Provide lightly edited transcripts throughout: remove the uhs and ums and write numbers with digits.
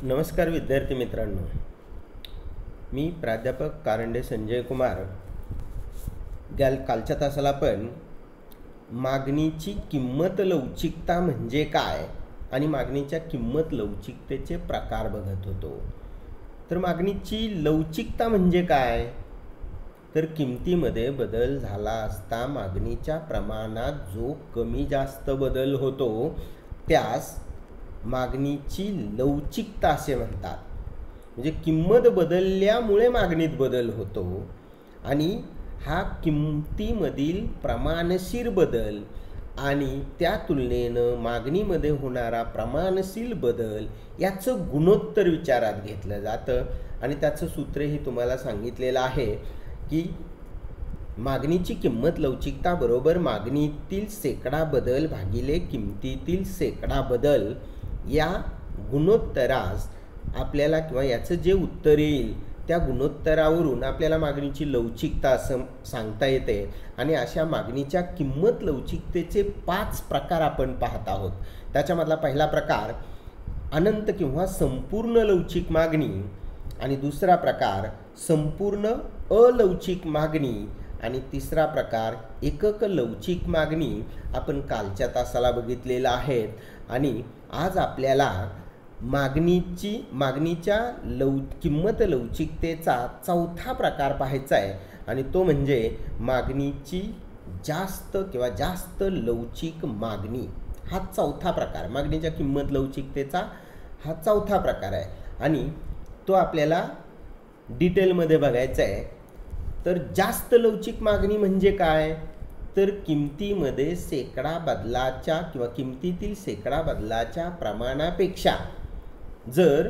नमस्कार विद्यार्थी मित्रांनो, मी प्राध्यापक कारंडे संजय कुमार. कालच्या तासाला आपण मागणीची किंमत लवचिकता म्हणजे काय आणि मागणीच्या किंमत लवचिकतेचे प्रकार बघत होतो. तर मागणीची लवचिकता म्हणजे काय? तर किमतीमध्ये बदल झाला असता मागणीच्या प्रमाणात जो कमी जास्त बदल होतो त्यास मागणीची लवचिकता असे म्हणतात. म्हणजे किंमत बदलल्यामुळे मागणीत बदल होतो आणि हा किमतीमधील प्रमाणशीर बदल आणि त्या तुलनेनं मागणीमध्ये होणारा प्रमाणशील बदल याचं गुणोत्तर विचारात घेतलं जातं. आणि त्याचं सूत्रही तुम्हाला सांगितलेलं आहे की मागणीची किंमत लवचिकता बरोबर मागणीतील शेकडा बदल भागिले किमतीतील शेकडा बदल या गुणोत्तरास आपल्याला किंवा याचं जे उत्तर येईल त्या गुणोत्तरावरून आपल्याला मागणीची लवचिकता असं सांगता येते. आणि अशा मागणीच्या किंमत लवचिकतेचे 5 प्रकार आपण पाहत आहोत. त्याच्यामधला पहिला प्रकार अनंत किंवा संपूर्ण लवचिक मागणी, आणि दुसरा प्रकार संपूर्ण अलवचिक मागणी, आणि तिसरा प्रकार एकक लवचिक मागणी आपण कालच्या तासाला बघितलेला आहे. आणि आज आपल्याला मागणीच्या किंमत लवचिकतेचा चौथा प्रकार पाहायचा आहे, आणि तो म्हणजे मागणीची जास्त लवचिक मागणी. हा चौथा प्रकार मागणीच्या किंमत लवचिकतेचा हा चौथा प्रकार आहे आणि तो आपल्याला डिटेलमध्ये बघायचा आहे. तर जास्त लवचिक मागणी म्हणजे काय? तर किमतीमध्ये शेकडा बदलाच्या किंवा किमतीतील शेकडा बदलाच्या प्रमाणापेक्षा जर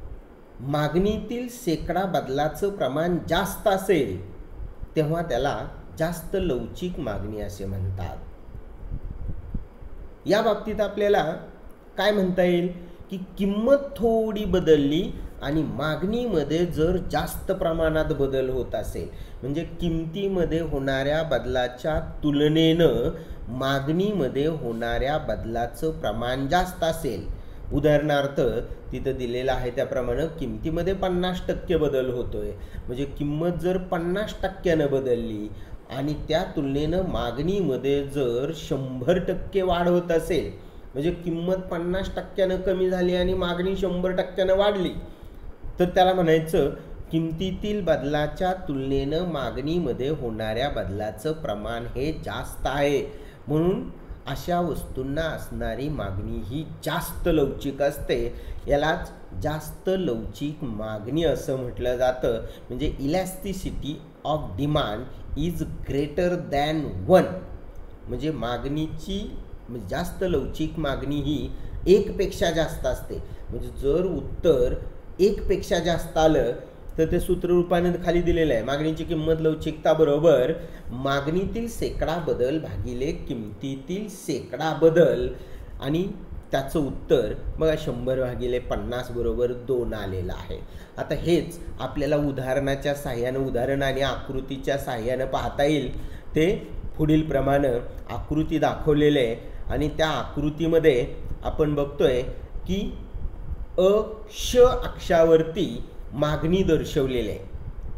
मागणीतील शेकडा बदलाचं प्रमाण जास्त असेल तेव्हा त्याला जास्त लवचिक मागणी असे म्हणतात. या बाबतीत आपल्याला काय म्हणता येईल की किंमत थोडी बदलली आणि मागणीमध्ये जर जास्त प्रमाणात बदल होत असेल, म्हणजे किमतीमध्ये होणाऱ्या बदलाच्या तुलनेनं मागणीमध्ये होणाऱ्या बदलाचं प्रमाण जास्त असेल. उदाहरणार्थ तिथं दिलेलं आहे त्याप्रमाणे किमतीमध्ये 50% बदल होतोय, म्हणजे किंमत जर 50% बदलली आणि त्या तुलनेनं मागणीमध्ये जर 100% वाढ होत असेल, म्हणजे किंमत 50% कमी झाली आणि मागणी 100% वाढली, तर त्याला म्हणायचं किमतीतील बदलाच्या तुलनेनं मागणीमध्ये होणाऱ्या बदलाचं प्रमाण हे जास्त आहे. म्हणून अशा वस्तूंना असणारी मागणी ही जास्त लवचिक असते. यालाच जास्त लवचिक मागणी असं म्हटलं जातं. म्हणजे elasticity of demand is greater than 1. म्हणजे मागणीची जास्त लवचिक मागणी ही 1पेक्षा जास्त असते. म्हणजे जर उत्तर 1पेक्षा जास्त आलं तर ते सूत्र रूपाने खाली दिलेलं आहे. मागणीची किंमत लवचिकता बरोबर मागणीतील शेकडा बदल भागिले किमतीतील शेकडा बदल, आणि त्याचं उत्तर बघा 100 भागिले 50 बरोबर 2 आलेलं आहे. आता हेच आपल्याला उदाहरणाच्या साह्यानं उदाहरण आणि आकृतीच्या साह्यानं पाहता येईल. ते पुढील प्रमाणे आकृती दाखवलेले आहे आणि त्या आकृतीमध्ये आपण बघतोय की अक्ष अक्षावरती मागणी दर्शवलेली आहे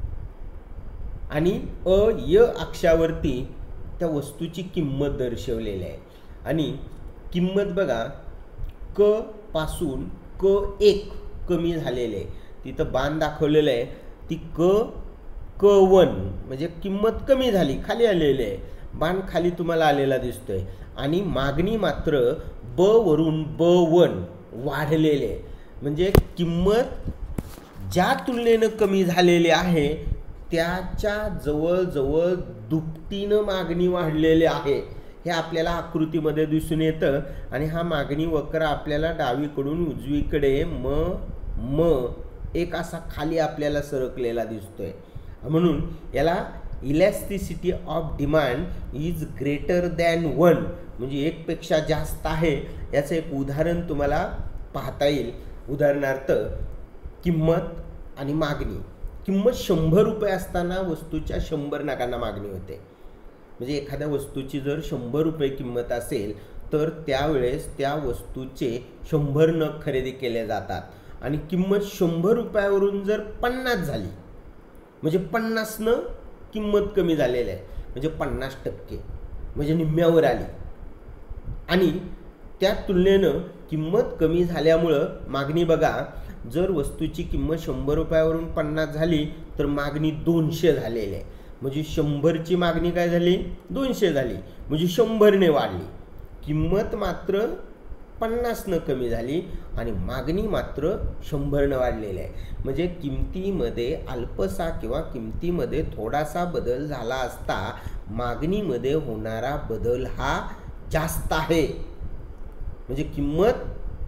आणि य अक्षावरती त्या वस्तूची किंमत दर्शवलेली आहे. आणि किंमत बघा क पासून क1 कमी झालेले आहे. तिथं बाण दाखवलेलं आहे. ती क1 म्हणजे किंमत कमी झाली, खाली आलेली आहे. बाण खाली तुम्हाला आलेला दिसतोय. आणि मागणी मात्र ब वरून ब1 वाढलेले आहे. म्हणजे किंमत ज्या तुलनेनं कमी झालेली आहे त्याच्या जवळजवळ दुपटीनं मागणी वाढलेली आहे. हे आपल्याला आकृतीमध्ये दिसून येतं. आणि हा मागणी वक्र आपल्याला डावीकडून उजवीकडे एक असा खाली आपल्याला सरकलेला दिसतोय. म्हणून याला elasticity of demand is greater than 1 म्हणजे 1पेक्षा जास्त आहे. याचं एक उदाहरण तुम्हाला पाहता येईल. उदाहरणार्थ किंमत आणि मागणी. किंमत 100 रुपये असताना वस्तूच्या 100 नगांना मागणी होते. म्हणजे एखाद्या वस्तूची जर 100 रुपये किंमत असेल तर त्यावेळेस त्या वस्तूचे 100 नग खरेदी केले जातात. आणि किंमत 100 रुपयावरून जर 50 झाली म्हणजे 50नं किंमत कमी झालेली आहे, म्हणजे 50%, म्हणजे निम्म्यावर आली. आणि त्या तुलनेनं किंमत कमी झाल्यामुळं मागणी बघा, जर वस्तूची किंमत 100 रुपयावरून 50 झाली तर मागणी 200 झालेली आहे, म्हणजे 100ची मागणी काय झाली, 200 झाली, म्हणजे 100ने वाढली. किंमत मात्र 50नं कमी झाली आणि मागणी मात्र 100नं वाढलेली आहे. म्हणजे किमतीमध्ये अल्पसा किंवा किमतीमध्ये थोडासा बदल झाला असता मागणीमध्ये होणारा बदल हा जास्त आहे. म्हणजे किंमत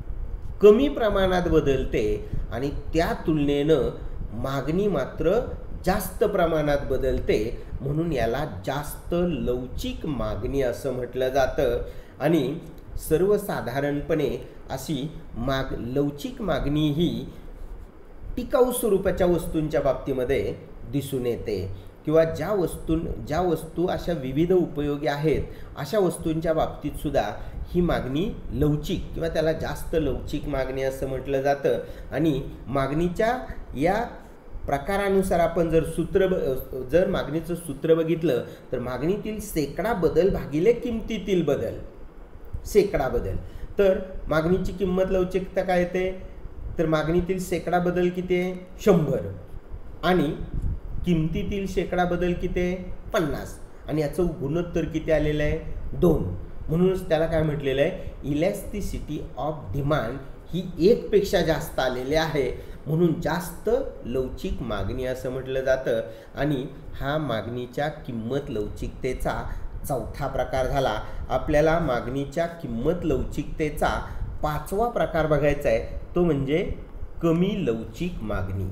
कमी प्रमाणात बदलते आणि त्या तुलनेनं मागणी मात्र जास्त प्रमाणात बदलते, म्हणून याला जास्त लवचिक मागणी असं म्हटलं जातं. आणि सर्वसाधारणपणे अशी लवचिक मागणी ही टिकाऊ स्वरूपाच्या वस्तूंच्या बाबतीमध्ये दिसून येते, किंवा ज्या वस्तू अशा विविध उपयोगी आहेत अशा वस्तूंच्या बाबतीत सुद्धा ही मागणी लवचिक किंवा त्याला जास्त लवचिक मागणी असं म्हटलं जातं. आणि मागणीच्या या प्रकारानुसार आपण जर मागणीचं सूत्र बघितलं तर मागणीतील शेकडा बदल भागिले किमतीतील बदल, शेकडा बदल. तर मागणीची किंमत लवचिकता काय येते, तर मागणीतील शेकडा बदल किती आहे, 100, आणि किमतीतील शेकडा बदल किती आहे, 50, आणि याचं गुणोत्तर किती आलेलं आहे, 2. म्हणूनच त्याला काय म्हटलेलं आहे, इलॅस्टिसिटी ऑफ डिमांड ही 1 पेक्षा जास्त आलेली आहे, म्हणून जास्त लवचिक मागणी असं म्हटलं जातं. आणि हा मागणीच्या किंमत लवचिकतेचा चौथा प्रकार झाला. आपल्याला मागणीच्या किंमत लवचिकतेचा 5वा प्रकार बघायचा आहे, तो म्हणजे कमी लवचिक मागणी.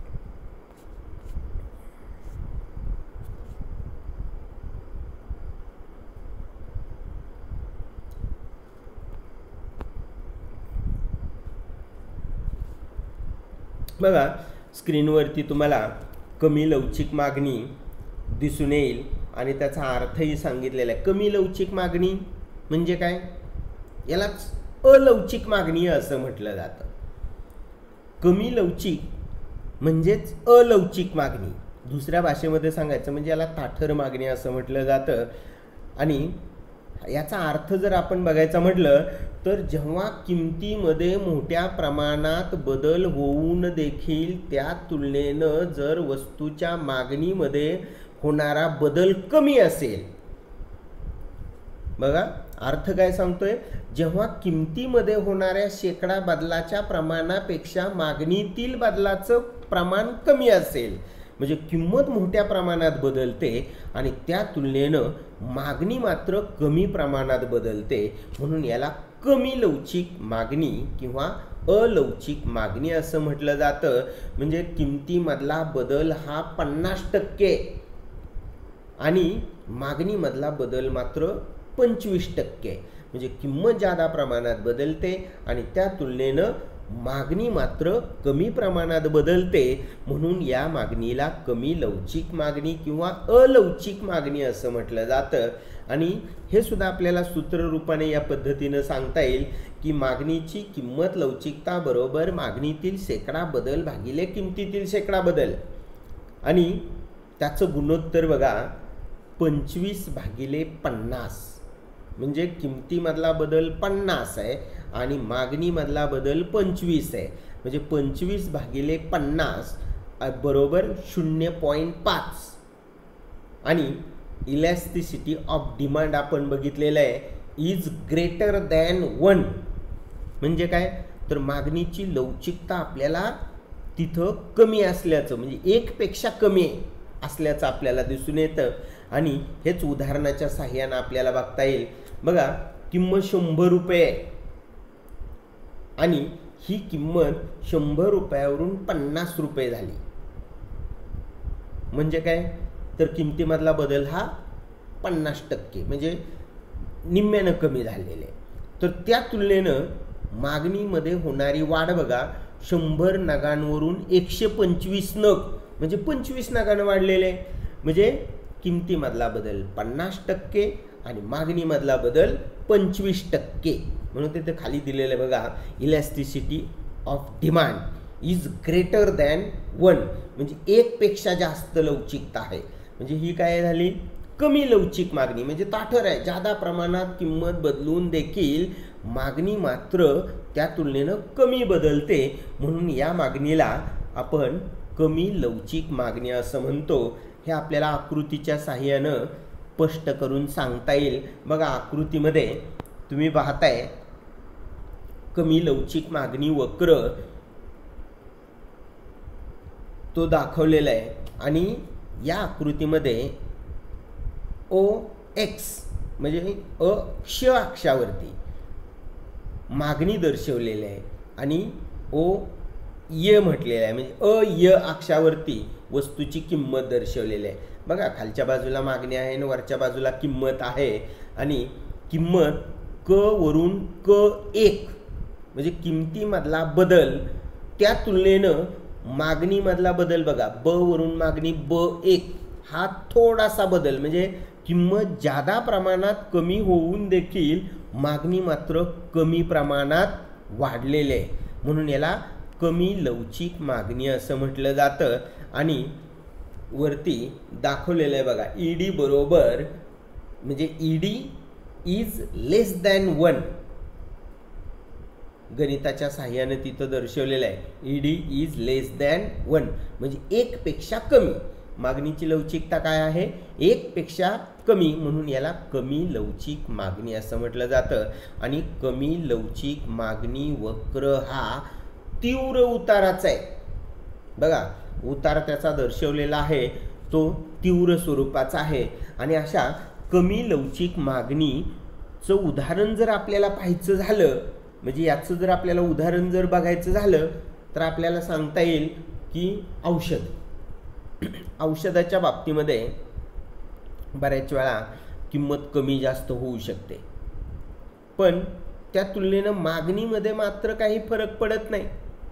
बघा, स्क्रीनवरती तुम्हाला कमी लवचिक मागणी दिसून येईल आणि त्याचा अर्थही सांगितलेला आहे. कमी लवचिक मागणी म्हणजे काय, यालाच अलवचिक मागणी असं म्हटलं जातं. कमी लवचिक म्हणजेच अलवचिक मागणी, दुसऱ्या भाषेमध्ये सांगायचं म्हणजे याला ताठर मागणी असं म्हटलं जातं. आणि याचा अर्थ जर आपण बघायचा म्हटलं तर जेव्हा किमतीमध्ये मोठ्या प्रमाणात बदल होऊन देखील त्या तुलनेनं जर वस्तूच्या मागणीमध्ये होणारा बदल कमी असेल, बघा अर्थ काय सांगतोय, जेव्हा किमतीमध्ये होणाऱ्या शेकडा बदलाच्या प्रमाणापेक्षा मागणीतील बदलाचं प्रमाण कमी असेल, म्हणजे किंमत मोठ्या प्रमाणात बदलते आणि त्या तुलनेनं मागणी मात्र कमी प्रमाणात बदलते, म्हणून याला कमी लवचिक मागणी किंवा अलवचिक मागणी असं म्हटलं जातं. म्हणजे किमतीमधला बदल हा 50% आणि मागणीमधला बदल मात्र 25%, म्हणजे किंमत जादा प्रमाणात बदलते आणि त्या तुलनेनं मागणी मात्र कमी प्रमाणात बदलते, म्हणून या मागणीला कमी लवचिक मागणी किंवा अलवचिक मागणी असं म्हटलं जातं. आणि हे सुद्धा आपल्याला सूत्ररूपाने या पद्धतीनं सांगता येईल की मागणीची किंमत लवचिकता बरोबर मागणीतील शेकडा बदल भागिले किमतीतील शेकडा बदल, आणि त्याचं गुणोत्तर बघा 25/50, म्हणजे किमतीमधला बदल 50 आहे आणि मागणीमधला बदल 25 आहे, म्हणजे 25/50 बरोबर 0.5. आणि इलॅस्टिसिटी ऑफ डिमांड आपण बघितलेलं आहे, इज ग्रेटर दॅन 1, म्हणजे काय, तर मागणीची लवचिकता आपल्याला तिथं कमी असल्याचं, म्हणजे 1 पेक्षा कमी असल्याचं आपल्याला दिसून येतं. आणि हेच उदाहरणाच्या साहाय्यानं आपल्याला बघता येईल. बघा, किंमत 100 रुपये आणि ही किंमत 100 रुपयावरून 50 रुपये झाली, म्हणजे काय, तर किमतीमधला बदल हा 50%, म्हणजे निम्म्यानं कमी झालेले. तर त्या तुलनेनं मागणीमध्ये होणारी वाढ बघा, 100 नगांवरून 125 नग, म्हणजे 25 नगानं वाढलेले, म्हणजे किमतीमधला बदल 50% आणि मागणीमधला बदल 25%. म्हणून तिथे खाली दिलेलं बघा, elasticity of demand is greater than 1, म्हणजे 1 पेक्षा जास्त लवचिकता आहे. म्हणजे ही काय झाली, कमी लवचिक मागणी. म्हणजे ताठर आहे, जादा प्रमाणात किंमत बदलून देखील मागणी मात्र त्या तुलनेनं कमी बदलते, म्हणून या मागणीला आपण कमी लवचिक मागणी असं म्हणतो. हे आपल्याला आकृतीच्या साहाय्यानं स्पष्ट करून सांगता येईल. बघा आकृतीमध्ये तुम्ही पाहताय कमी लवचिक मागणी वक्र तो दाखवलेला आहे आणि या आकृतीमध्ये OX म्हणजे अक्ष अक्षावरती मागणी दर्शवलेली आहे आणि OY म्हटलेलं आहे, म्हणजे अय अक्षावरती वस्तूची किंमत दर्शवलेली आहे. बघा खालच्या बाजूला मागणी आहे आणि वरच्या बाजूला किंमत आहे आणि किंमत क वरून Q1 म्हणजे किमतीमधला बदल त्या तुलनेनं मागणीमधला बदल बघा ब वरून मागणी B1 हा थोडासा बदल, म्हणजे किंमत जादा प्रमाणात कमी होऊन देखील मागणी मात्र कमी प्रमाणात वाढलेली आहे, म्हणून याला कमी लवचिक मागणी असं म्हटलं जातं. आणि वरती दाखवलेलं आहे बघा ED बरोबर, म्हणजे ED इज लेस दॅन 1, गणिताच्या साहाय्याने तिथं दर्शवलेलं आहे ED इज लेस दॅन 1 म्हणजे 1 पेक्षा कमी. मागणीची लवचिकता काय आहे, 1 पेक्षा कमी, म्हणून याला कमी लवचिक मागणी असं म्हटलं जातं. आणि कमी लवचिक मागणी वक्र हा तीव्र उताराचा आहे. बघा उतार त्याचा दर्शवलेला आहे तो तीव्र स्वरूपाचा आहे. आणि अशा कमी लवचिक मागणीचं उदाहरण जर आपल्याला पाहायचं झालं, म्हणजे याचं जर आपल्याला उदाहरण जर बघायचं झालं तर आपल्याला सांगता येईल की औषधाच्या बाबतीमध्ये बऱ्याच वेळा किंमत कमी जास्त होऊ शकते, पण त्या तुलनेनं मागणीमध्ये मात्र काही फरक पडत नाही.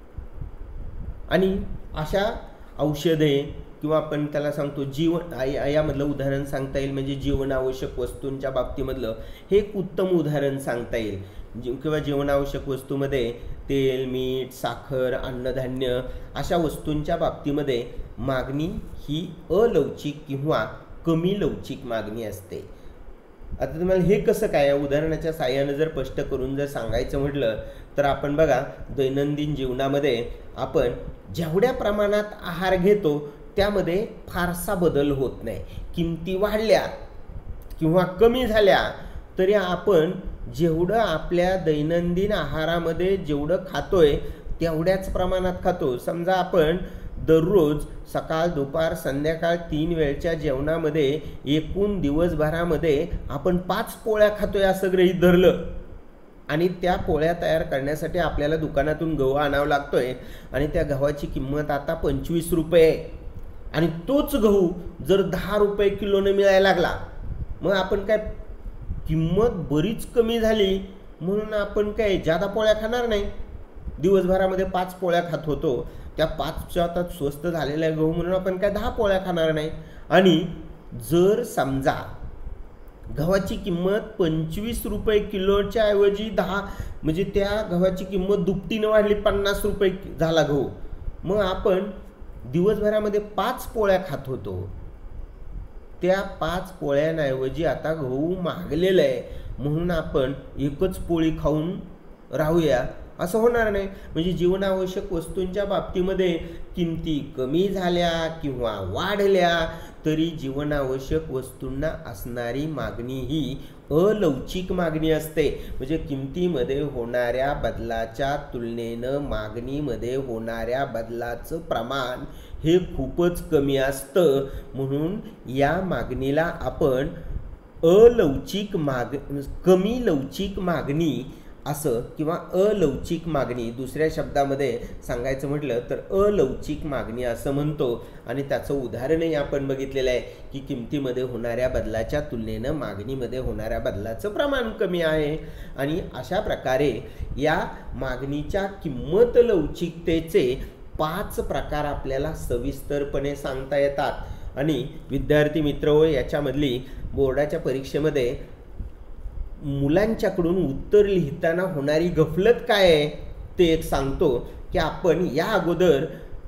आणि अशा औषधे किंवा आपण त्याला सांगतो यामधलं उदाहरण सांगता येईल म्हणजे जीवनावश्यक वस्तूंच्या बाबतीमधलं हे एक उत्तम उदाहरण सांगता येईल. किंवा जीवनावश्यक वस्तूमध्ये तेल, मीठ, साखर, अन्नधान्य अशा वस्तूंच्या बाबतीमध्ये मागणी ही अलवचिक किंवा कमी लवचिक मागणी असते. आता तुम्हाला हे कसं काय उदाहरणाच्या साहाय्याने जर स्पष्ट करून जर सांगायचं म्हटलं तर आपण बघा दैनंदिन जीवनामध्ये आपण जेवढ्या प्रमाणात आहार घेतो त्यामध्ये फारसा बदल होत नाही. किमती वाढल्या किंवा कमी झाल्या तरी आपण जेवढं आपल्या दैनंदिन आहारामध्ये जेवढं खातोय तेवढ्याच प्रमाणात खातो. समजा आपण दररोज सकाळ दुपार संध्याकाळ 3 वेळच्या जेवणामध्ये एकूण दिवसभरामध्ये आपण 5 पोळ्या खातोय असं गृहीत धरलं आणि त्या पोळ्या तयार करण्यासाठी आपल्याला दुकानातून गहू आणावा लागतोय आणि त्या गव्हाची किंमत आता 25 रुपये आणि तोच गहू जर 10 रुपये किलोने मिळायला लागला, मग आपण काय किंमत बरीच कमी झाली म्हणून आपण काय जादा पोळ्या खाणार नाही. दिवसभरामध्ये 5 पोळ्या खात होतो, त्या 5च्या आता स्वस्त झालेल्या गहू म्हणून आपण काय 10 पोळ्या खाणार नाही. आणि जर समजा गव्हाची किंमत 25 रुपये किलोच्या ऐवजी 10 म्हणजे त्या गव्हाची किंमत दुपटीनं वाढली, 50 रुपये झाला गहू, मग आपण दिवसभरामध्ये 5 पोळ्या खात होतो, त्या 5 पोळ्यांऐवजी आता गहू महागलेला आहे म्हणून आपण एकच पोळी खाऊन राहूया असं होणार नाही. म्हणजे जीवनावश्यक वस्तूंच्या बाबतीमध्ये किमती कमी झाल्या किंवा वाढल्या तरी जीवनावश्यक वस्तूंना असणारी मागणी ही अलवचिक मागणी असते. म्हणजे किमतीमध्ये होणाऱ्या बदलाच्या तुलनेनं मागणीमध्ये होणाऱ्या बदलाचं प्रमाण हे खूपच कमी असतं, म्हणून या मागणीला आपण कमी लवचिक मागणी असं किंवा अलवचिक मागणी दुसऱ्या शब्दामध्ये सांगायचं म्हटलं तर अलवचिक मागणी असं म्हणतो. आणि त्याचं उदाहरणही आपण बघितलेलं आहे की किमतीमध्ये होणाऱ्या बदलाच्या तुलनेनं मागणीमध्ये होणाऱ्या बदलाचं प्रमाण कमी आहे. आणि अशा प्रकारे या मागणीच्या किंमत लवचिकतेचे 5 प्रकार आपल्याला सविस्तरपणे सांगता येतात. आणि विद्यार्थी मित्र याच्यामधली बोर्डाच्या परीक्षेमध्ये मुलांच्याकडून उत्तर लिहिताना होणारी गफलत काय आहे ते एक सांगतो की आपण या अगोदर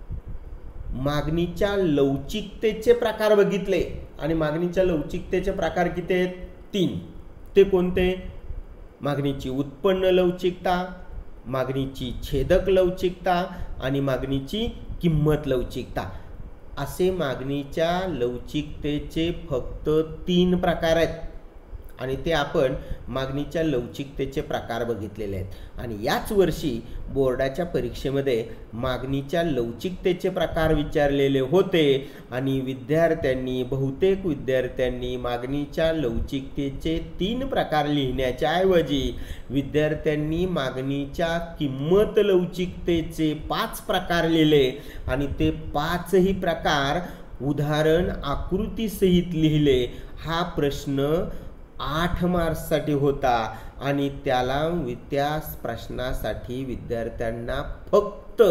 मागणीच्या लवचिकतेचे प्रकार बघितले आणि मागणीच्या लवचिकतेचे प्रकार किती आहेत? 3. ते कोणते? मागणीची उत्पन्न लवचिकता, मागणीची छेदक लवचिकता आणि मागणीची किंमत लवचिकता. असे मागणीच्या लवचिकतेचे फक्त 3 प्रकार आहेत आणि ते आपण मागणीच्या लवचिकतेचे प्रकार बघितलेले आहेत. आणि याच वर्षी बोर्डाच्या परीक्षेमध्ये मागणीच्या लवचिकतेचे प्रकार विचारलेले होते आणि बहुतेक विद्यार्थ्यांनी मागणीच्या लवचिकतेचे 3 प्रकार लिहिण्याच्या ऐवजी विद्यार्थ्यांनी मागणीच्या किंमत लवचिकतेचे 5 प्रकार लिहिले आणि ते 5ही प्रकार उदाहरण आकृतीसहित लिहिले. हा प्रश्न 8 मार्क्ससाठी होता आणि त्या प्रश्नासाठी विद्यार्थ्यांना फक्त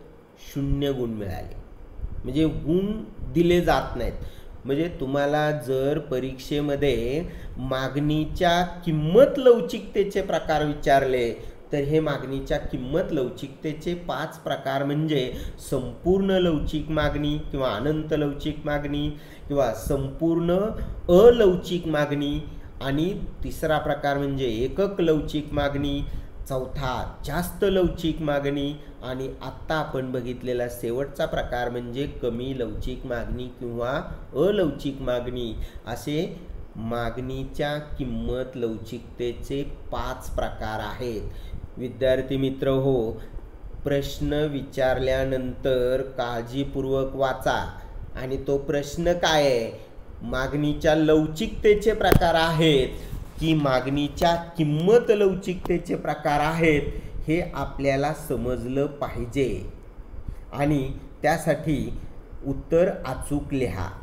0 गुण मिळाले. म्हणजे गुण दिले जात नाहीत. म्हणजे तुम्हाला जर परीक्षेमध्ये मागणीच्या किंमत लवचिकतेचे प्रकार विचारले तर हे मागणीच्या किंमत लवचिकतेचे 5 प्रकार म्हणजे संपूर्ण लवचिक मागणी किंवा अनंत लवचिक मागणी किंवा संपूर्ण अलवचिक मागणी आणि तिसरा प्रकार म्हणजे एकक लवचिक मागणी, चौथा जास्त लवचिक मागणी आणि आत्ता आपण बघितलेला शेवटचा प्रकार म्हणजे कमी लवचिक मागणी किंवा अलवचिक मागणी. असे मागणीच्या किंमत लवचिकतेचे 5 प्रकार आहेत. विद्यार्थी मित्र हो, प्रश्न विचारल्यानंतर काळजीपूर्वक वाचा आणि तो प्रश्न काय आहे? मागणीच्या लवचिकतेचे प्रकार आहेत की मागणीच्या किंमत लवचिकतेचे प्रकार आहेत हे आपल्याला समजलं पाहिजे आणि त्यासाठी उत्तर अचूक लिहा.